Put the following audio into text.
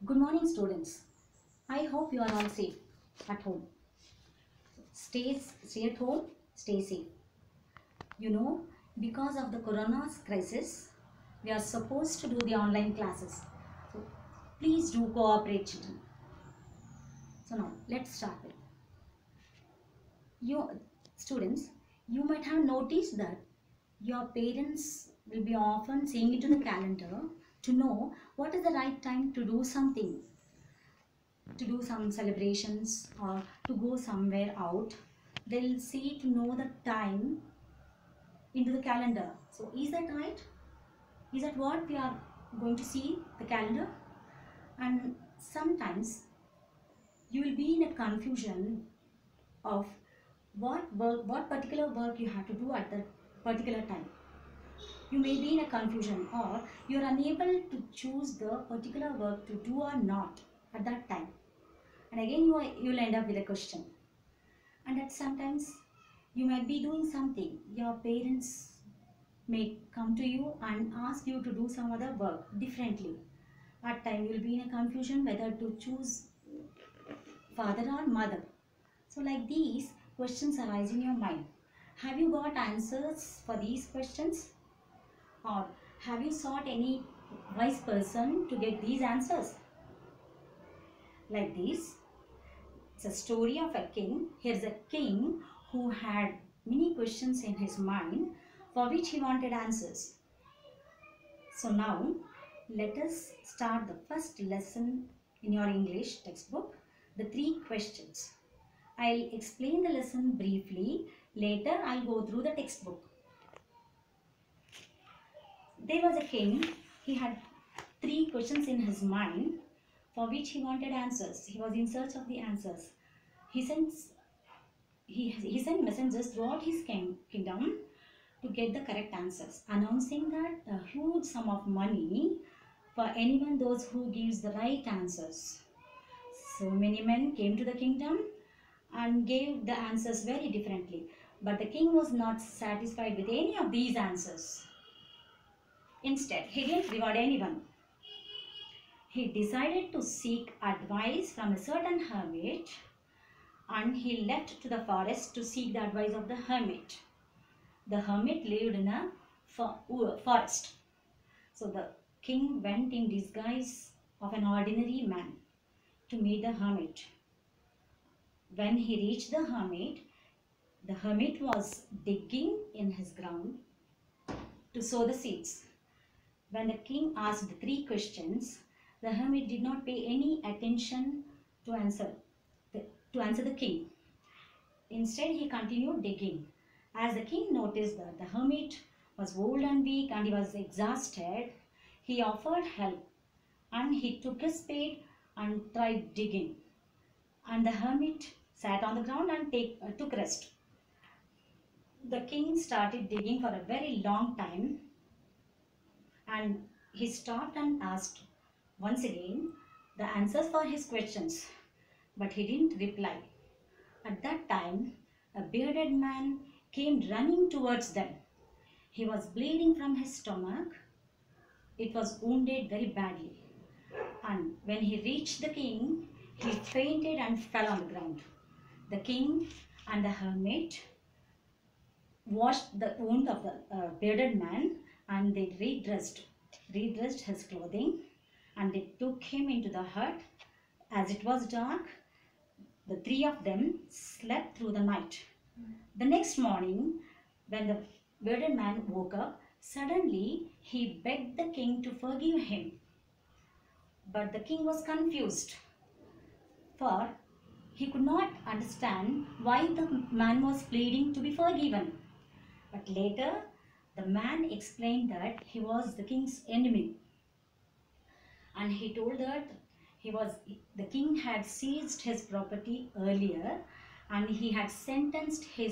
Good morning, students. I hope you are all safe at home. Stay at home, stay safe. You know, because of the corona crisis, we are supposed to do the online classes. So, please do cooperate, children. So now, let's start with. You students, you might have noticed that your parents will be often seeing into the calendar to know what is the right time to do something, to do some celebrations or to go somewhere out. They'll see to know the time into the calendar. So is that right? Is that what we are going to see the calendar? And sometimes you will be in a confusion of what particular work you have to do at that particular time. You may be in a confusion, or you are unable to choose the particular work to do or not at that time. And again you will end up with a question. And that sometimes you might be doing something. Your parents may come to you and ask you to do some other work differently. At time you will be in a confusion whether to choose father or mother. So like these questions arise in your mind. Have you got answers for these questions? Or have you sought any wise person to get these answers? Like this. It's a story of a king. Here's a king who had many questions in his mind for which he wanted answers. So now let us start the first lesson in your English textbook, the 3 questions. I'll explain the lesson briefly. Later I'll go through the textbook. There was a king. He had 3 questions in his mind for which he wanted answers. He was in search of the answers. He sent messengers throughout his kingdom to get the correct answers, announcing that a huge sum of money for anyone those who gives the right answers. So many men came to the kingdom and gave the answers very differently. But the king was not satisfied with any of these answers. Instead, he didn't reward anyone. He decided to seek advice from a certain hermit, and he left to the forest to seek the advice of the hermit. The hermit lived in a forest. So the king went in disguise of an ordinary man to meet the hermit. When he reached the hermit was digging in his ground to sow the seeds. When the king asked the 3 questions, the hermit did not pay any attention to answer the king. Instead, he continued digging. As the king noticed that the hermit was old and weak and he was exhausted, he offered help, and he took a spade and tried digging. And the hermit sat on the ground and took rest. The king started digging for a very long time, and he stopped and asked once again the answers for his questions, but he didn't reply. At that time, a bearded man came running towards them. He was bleeding from his stomach. It was wounded very badly. And when he reached the king, he fainted and fell on the ground. The king and the hermit washed the wound of the bearded man, and they redressed his clothing, and they took him into the hut. As it was dark, the 3 of them slept through the night. The next morning, when the bearded man woke up, suddenly he begged the king to forgive him. But the king was confused, for he could not understand why the man was pleading to be forgiven. But later, the man explained that he was the king's enemy. And he told that the king had seized his property earlier, and he had sentenced his